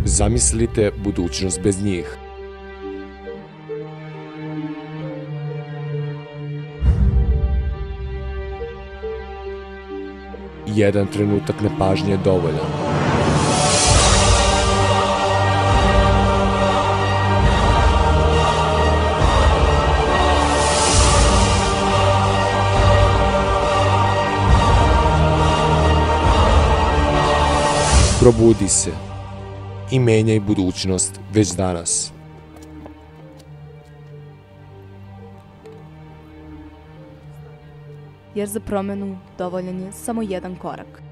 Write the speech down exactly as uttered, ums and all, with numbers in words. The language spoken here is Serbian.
Zamislite budućnost bez njih. Jedan trenutak nepažnje je dovoljan. Probudi se i menjaj budućnost već danas. Jer za promenu dovoljan je samo jedan korak.